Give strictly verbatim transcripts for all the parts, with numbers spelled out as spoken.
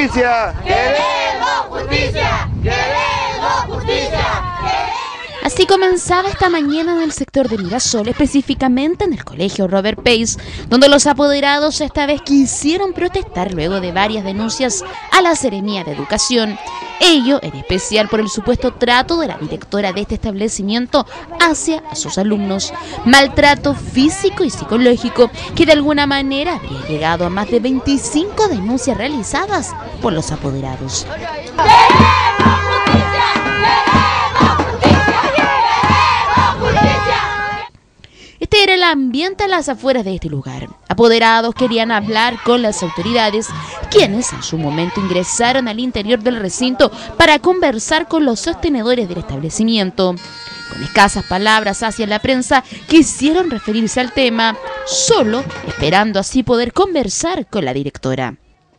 justicia! ¡Queremos justicia! ¡Queremos justicia! Así comenzaba esta mañana en el sector de Mirasol, específicamente en el colegio Robert Pace, donde los apoderados esta vez quisieron protestar luego de varias denuncias a la Seremía de Educación. Ello en especial por el supuesto trato de la directora de este establecimiento hacia sus alumnos. Maltrato físico y psicológico que de alguna manera habría llegado a más de veinticinco denuncias realizadas por los apoderados. Este era el ambiente a las afueras de este lugar. Apoderados querían hablar con las autoridades, quienes en su momento ingresaron al interior del recinto para conversar con los sostenedores del establecimiento. Con escasas palabras hacia la prensa, quisieron referirse al tema, solo esperando así poder conversar con la directora.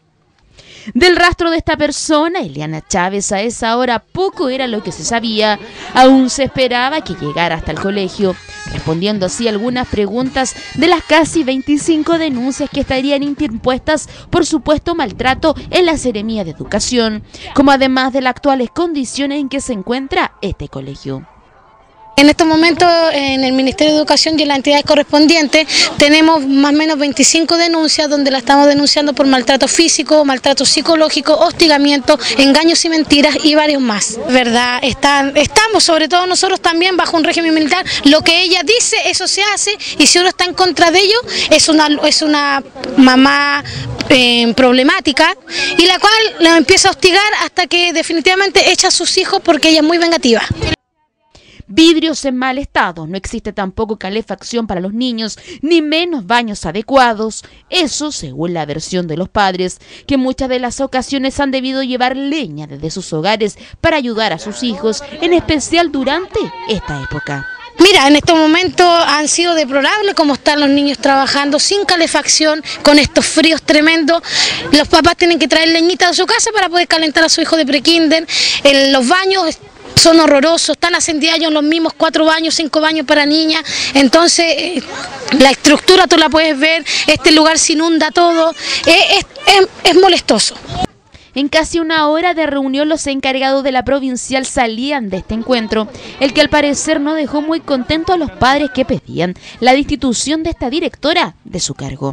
Del rastro de esta persona, Eliana Chávez, a esa hora poco era lo que se sabía. Aún se esperaba que llegara hasta el colegio, respondiendo así algunas preguntas de las casi veinticinco denuncias que estarían interpuestas por supuesto maltrato en la Seremía de Educación, como además de las actuales condiciones en que se encuentra este colegio. En estos momentos en el Ministerio de Educación y en las entidades correspondientes tenemos más o menos veinticinco denuncias donde la estamos denunciando por maltrato físico, maltrato psicológico, hostigamiento, engaños y mentiras y varios más. ¿Verdad? Están, estamos sobre todo nosotros también bajo un régimen militar, lo que ella dice eso se hace y si uno está en contra de ello es una, es una mamá eh, problemática y la cual la empieza a hostigar hasta que definitivamente echa a sus hijos porque ella es muy vengativa. Vidrios en mal estado, no existe tampoco calefacción para los niños, ni menos baños adecuados. Eso según la versión de los padres, que en muchas de las ocasiones han debido llevar leña desde sus hogares para ayudar a sus hijos, en especial durante esta época. Mira, en estos momentos han sido deplorables como están los niños trabajando sin calefacción, con estos fríos tremendos. Los papás tienen que traer leñita a su casa para poder calentar a su hijo de prekinder. En los baños son horrorosos, están ascendidos los mismos cuatro baños, cinco baños para niñas, entonces eh, la estructura tú la puedes ver, este lugar se inunda todo, eh, es, es, es molestoso. En casi una hora de reunión los encargados de la provincial salían de este encuentro, el que al parecer no dejó muy contento a los padres que pedían la destitución de esta directora de su cargo.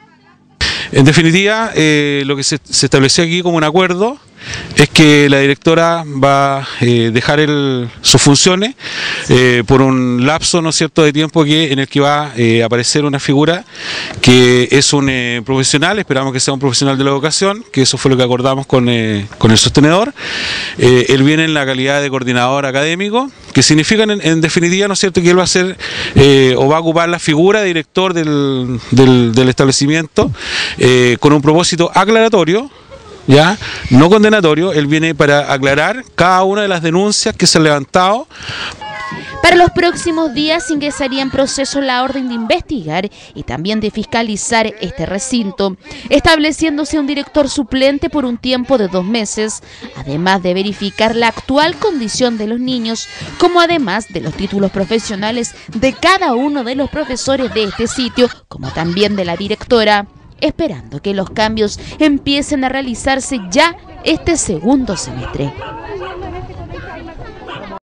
En definitiva, eh, lo que se, se estableció aquí como un acuerdo es que la directora va a eh, dejar el, sus funciones eh, por un lapso, ¿no es cierto?, de tiempo que, en el que va a eh, aparecer una figura que es un eh, profesional, esperamos que sea un profesional de la educación, que eso fue lo que acordamos con, eh, con el sostenedor. Eh, él viene en la calidad de coordinador académico, que significa en, en definitiva, ¿no es cierto?, que él va a ser eh, o va a ocupar la figura de director del, del, del establecimiento eh, con un propósito aclaratorio, ya, no condenatorio. Él viene para aclarar cada una de las denuncias que se han levantado. Para los próximos días ingresaría en proceso la orden de investigar y también de fiscalizar este recinto, estableciéndose un director suplente por un tiempo de dos meses, además de verificar la actual condición de los niños, como además de los títulos profesionales de cada uno de los profesores de este sitio, como también de la directora, esperando que los cambios empiecen a realizarse ya este segundo semestre.